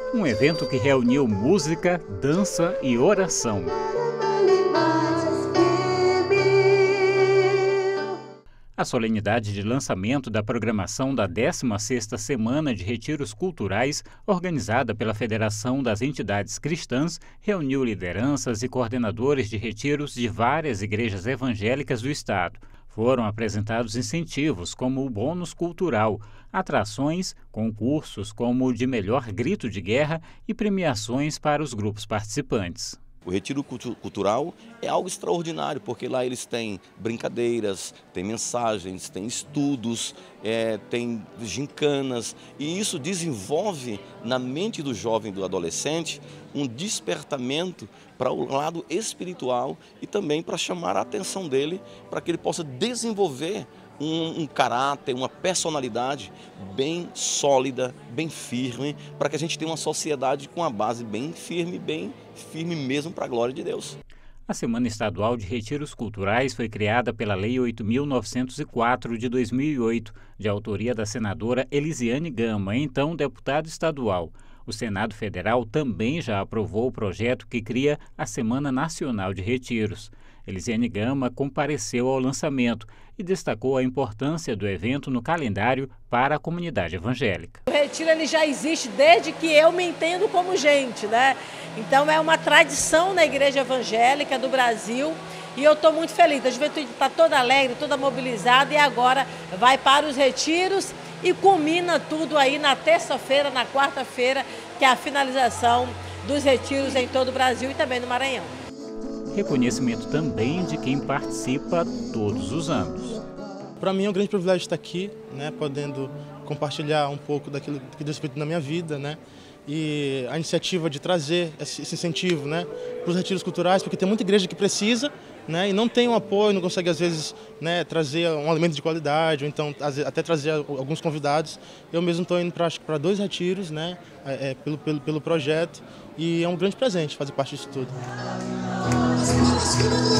Um evento que reuniu música, dança e oração. A solenidade de lançamento da programação da 16ª Semana de Retiros Culturais, organizada pela Federação das Entidades Cristãs, reuniu lideranças e coordenadores de retiros de várias igrejas evangélicas do estado. Foram apresentados incentivos como o bônus cultural, atrações, concursos como o de melhor grito de guerra e premiações para os grupos participantes. O retiro cultural é algo extraordinário, porque lá eles têm brincadeiras, têm mensagens, têm estudos, têm gincanas, e isso desenvolve na mente do jovem, do adolescente, um despertamento para o lado espiritual e também para chamar a atenção dele, para que ele possa desenvolver um caráter, uma personalidade bem sólida, bem firme, para que a gente tenha uma sociedade com a base bem firme mesmo para a glória de Deus. A Semana Estadual de Retiros Culturais foi criada pela Lei 8.904 de 2008, de autoria da senadora Elisiane Gama, então deputada estadual. O Senado Federal também já aprovou o projeto que cria a Semana Nacional de Retiros. Elisiane Gama compareceu ao lançamento e destacou a importância do evento no calendário para a comunidade evangélica. O retiro ele já existe desde que eu me entendo como gente, né? Então é uma tradição na igreja evangélica do Brasil e eu estou muito feliz. A juventude está toda alegre, toda mobilizada e agora vai para os retiros e culmina tudo aí na terça-feira, na quarta-feira, que é a finalização dos retiros em todo o Brasil e também no Maranhão. Reconhecimento também de quem participa todos os anos. Para mim é um grande privilégio estar aqui, né, podendo compartilhar um pouco daquilo que Deus fez na minha vida, né, e a iniciativa de trazer esse incentivo, né, para os retiros culturais, porque tem muita igreja que precisa, né, e não tem um apoio, não consegue às vezes, né, trazer um alimento de qualidade, ou então até trazer alguns convidados. Eu mesmo estou indo para 2 retiros, né, pelo projeto, e é um grande presente fazer parte disso tudo.